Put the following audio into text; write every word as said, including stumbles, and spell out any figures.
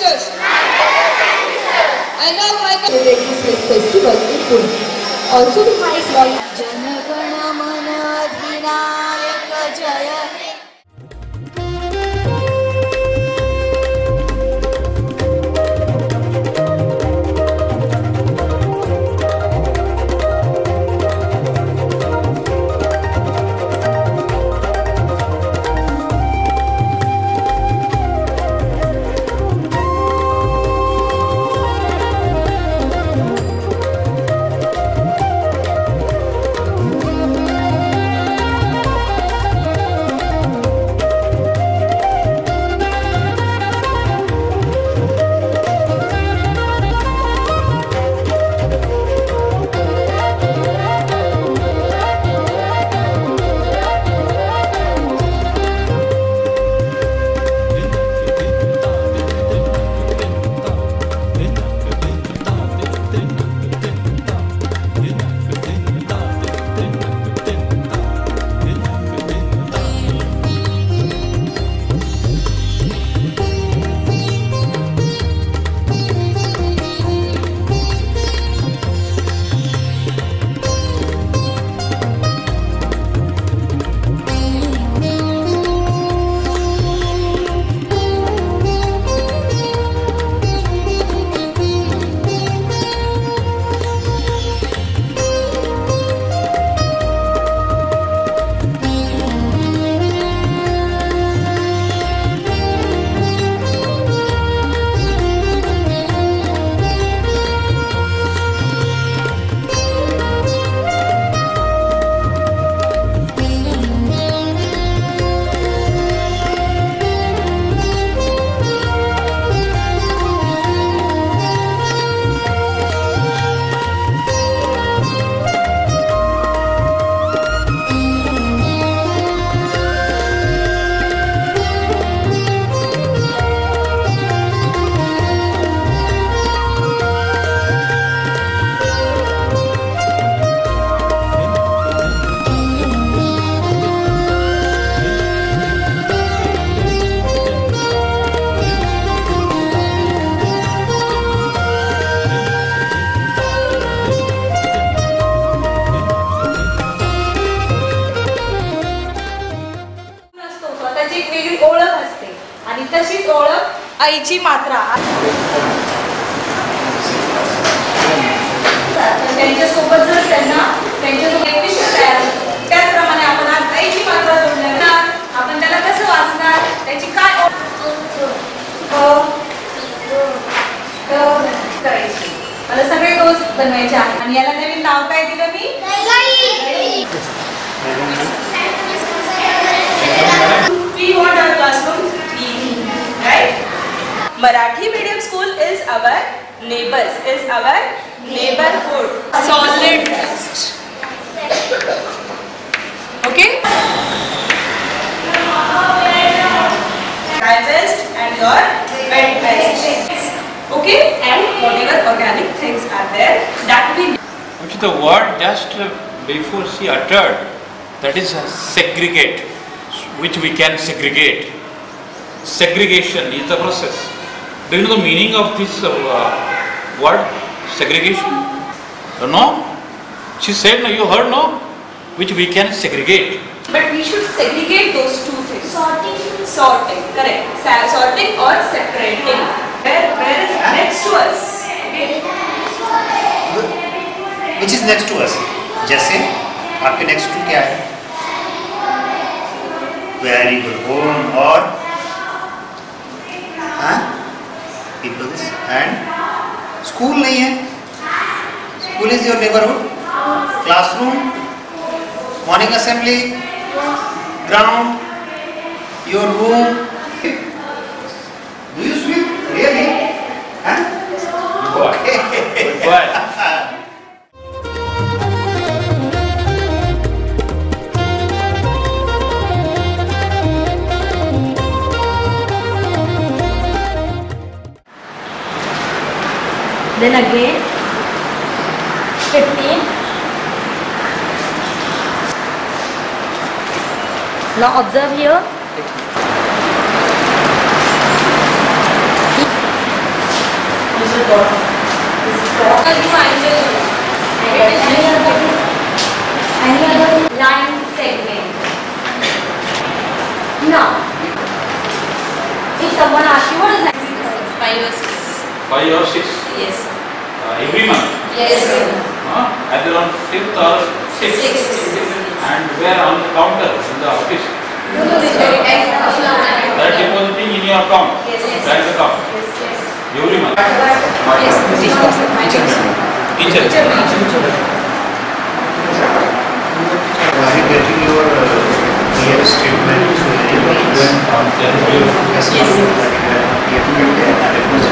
sisters. And now I can celebrate this festival in Pune. Also the highest volume. Jana Gana Mana Adhinayaka Jaya. तशीच ओळख आईची मात्रा त्यांच्यासोबत जर त्यांना त्यांच्यासोबत एक विषय तयार होतो त्याचप्रमाणे आपण आज आईची मात्रा जोडणार आपण त्याला कसं वाचणार त्याची काय करायची मला सगळे दोस्त बनवायचे आहेत आणि याला नवीन नाव काय दिलं मी We want our classroom clean, right? Marathi medium school is our neighbors, is our neighborhood. Solid waste. Okay? Dry waste and your wet waste. Okay? And whatever organic things are there, that we. Which the word just before she uttered, that is segregate. Which we can segregate. Segregation is the process. Do you know the meaning of this uh, word? Segregation? You know? She said, no, you heard, no? Which we can segregate. But we should segregate those two things. Sorting. Sorting, correct. Sorting or separating. Where, where is next to us? Okay. Which is next to us? जैसे आपके next to क्या है? Very good. Home or हाँ peoples and school नहीं है. School is your neighborhood. Classroom, morning assembly, ground, your room. Do you sweep? Really? Huh? Okay. Good boy. Then again, fifteen. Now observe here. Any other line segment? Now, if someone asks you what is line segment? Five or six. Five or six. Yes. Uh, every month. Yes. Uh, at around fifth or sixth. Six. And where on the counter in the office. That depositing in your account. Yes, yes. Bank account. Every month. Each other. Are you getting your uh, P F statement through any means? Yes. Yes. That you have P F and deposit